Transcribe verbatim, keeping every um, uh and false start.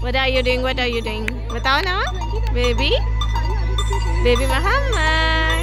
What are you doing? What are you doing? Batao na? Baby? Baby Muhammad.